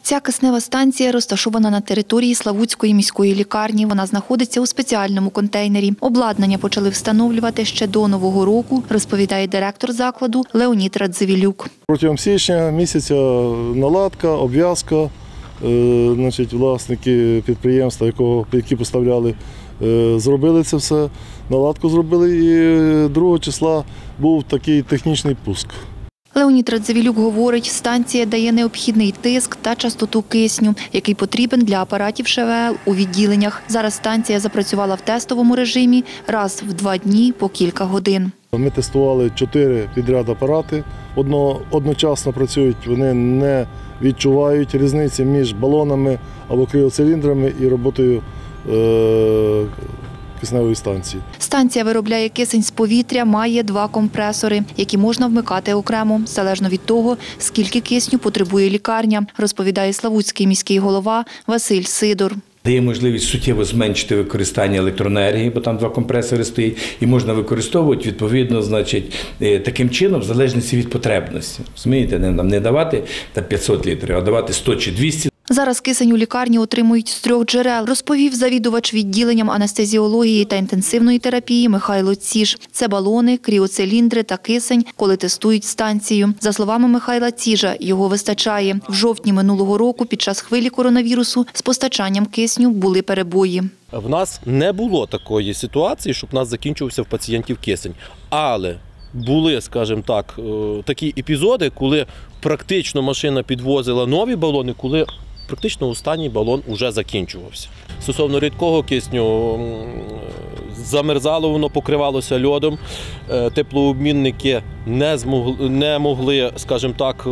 Ця киснева станція розташована на території Славутської міської лікарні. Вона знаходиться у спеціальному контейнері. Обладнання почали встановлювати ще до Нового року, розповідає директор закладу Леонід Радзивілюк. Протягом січня місяця наладка, обв'язка. Власники підприємства, які поставляли, зробили це все, наладку зробили, і 2 числа був такий технічний пуск. Леонід Радзивілюк говорить, станція дає необхідний тиск та частоту кисню, який потрібен для апаратів ШВЛ у відділеннях. Зараз станція запрацювала в тестовому режимі раз в 2 дні по кілька годин. Ми тестували 4 підряд апарати, одночасно працюють, вони не відчувають різниці між балонами або криоциліндрами і роботою кисневої станції. Станція виробляє кисень з повітря, має 2 компресори, які можна вмикати окремо, залежно від того, скільки кисню потребує лікарня, розповідає Славутський міський голова Василь Сидор. Дає можливість суттєво зменшити використання електроенергії, бо там 2 компресори стоять, і можна використовувати відповідно, таким чином, в залежності від потребності. Розумієте, не давати 500 літрів, а давати 100 чи 200. Зараз кисень у лікарні отримують з 3 джерел, розповів завідувач відділенням анестезіології та інтенсивної терапії Михайло Ціж. Це балони, кріоциліндри та кисень, коли тестують станцію. За словами Михайла Ціжа, його вистачає. В жовтні минулого року під час хвилі коронавірусу з постачанням кисню були перебої. В нас не було такої ситуації, щоб у нас закінчувався в пацієнтів кисень. Але були, скажімо так, такі епізоди, коли практично машина підвозила нові балони, коли практично останній балон вже закінчувався. Стосовно рідкого кисню, замерзало воно, покривалося льодом, теплообмінники не могли, скажімо так,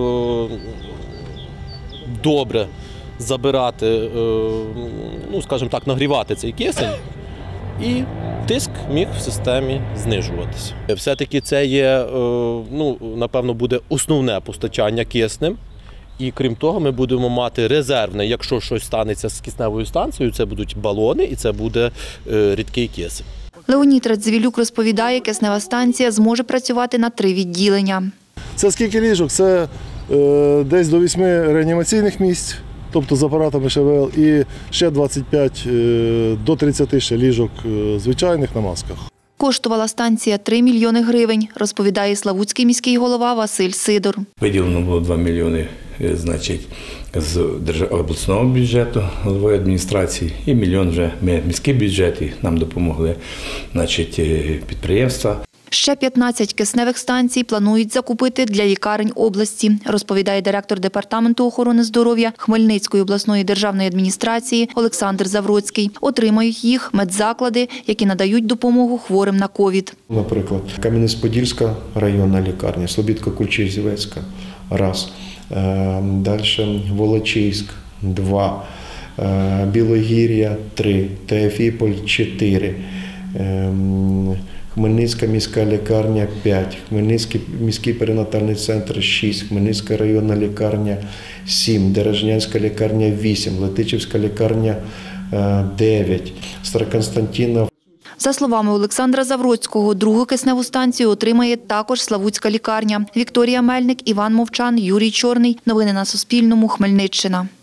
добре забирати, скажімо так, нагрівати цей кисень, і тиск міг в системі знижуватися. Все-таки це є, напевно, буде основне постачання киснем. І крім того, ми будемо мати резервне, якщо щось станеться з кисневою станцією, це будуть балони і це буде рідкий кисень. Леонід Радзивілюк розповідає, киснева станція зможе працювати на 3 відділення. Це скільки ліжок? Це десь до 8 реанімаційних місць, тобто з апаратами ШВЛ, і ще 25 до 30 ще ліжок звичайних на масках. Коштувала станція 3 мільйони гривень, розповідає Славутський міський голова Василь Сидор. Виділено було 2 мільйони, з обласного бюджету, головою адміністрації, і 1 мільйон вже міський бюджет, і нам допомогли підприємства. Ще 15 кисневих станцій планують закупити для лікарень області, розповідає директор Департаменту охорони здоров'я Хмельницької обласної державної адміністрації Олександр Завроцький. Отримають їх медзаклади, які надають допомогу хворим на ковід. Наприклад, Кам'янець-Подільська районна лікарня, Слобідка-Кульчицівецька – раз, далі Волочиськ – 2, Білогір'я – 3, Теофіполь – 4, Хмельницька міська лікарня – 5, Хмельницький міський перинатальний центр – 6, Хмельницька районна лікарня – 7, Деражнянська лікарня – 8, Летичівська лікарня – 9, Староконстантинов. За словами Олександра Завроцького, 2-гу кисневу станцію отримає також Славутська лікарня. Вікторія Мельник, Іван Мовчан, Юрій Чорний. Новини на Суспільному. Хмельниччина.